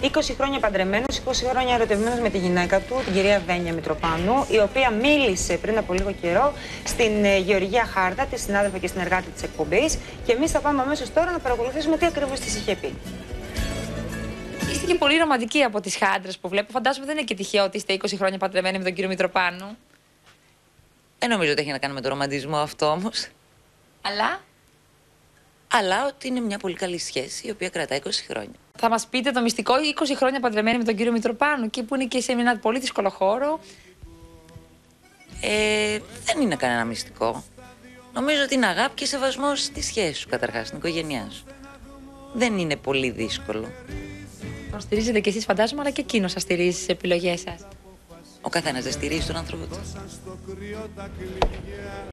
20 χρόνια παντρεμένος, 20 χρόνια ερωτευμένος με τη γυναίκα του, την κυρία Βένια Μητροπάνου, η οποία μίλησε πριν από λίγο καιρό στην Γεωργία Χάρτα, τη συνάδελφα και συνεργάτη της εκπομπής. Και εμείς θα πάμε αμέσως τώρα να παρακολουθήσουμε τι ακριβώς της είχε πει. Είστε και πολύ ρομαντικοί από τις χάντρες που βλέπω. Φαντάζομαι δεν είναι και τυχαίο ότι είστε 20 χρόνια παντρεμένοι με τον κύριο Μητροπάνου. Δεν νομίζω ότι έχει να κάνει με το ρομαντισμό αυτό όμως. Αλλά ότι είναι μια πολύ καλή σχέση η οποία κρατάει 20 χρόνια. Θα μας πείτε το μυστικό 20 χρόνια παντρεμένοι με τον κύριο Μητροπάνου, εκεί που είναι και σε ένα πολύ δύσκολο χώρο. Δεν είναι κανένα μυστικό. Νομίζω ότι είναι αγάπη και σεβασμός στη σχέση σου, καταρχάς, στην οικογένειά σου. Δεν είναι πολύ δύσκολο. Τον στηρίζετε κι εσείς, φαντάζομαι, αλλά και εκείνος σας στηρίζει στις επιλογές σας. Ο καθένας δεν στηρίζει τον άνθρωπο του.